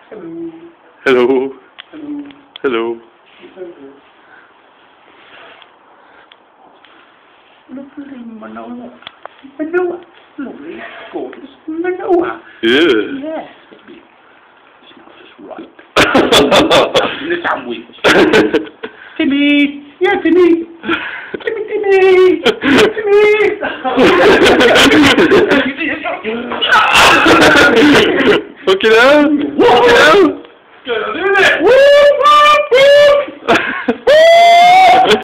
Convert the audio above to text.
Hello. Hello. Hello. Hello. Look at him, Manoa. Manoa. Look, he's gorgeous. Manoa. Yeah. Yes. It's not just right. In the sandwich. Timmy. Yeah, Timmy. Timmy, Timmy. Timmy.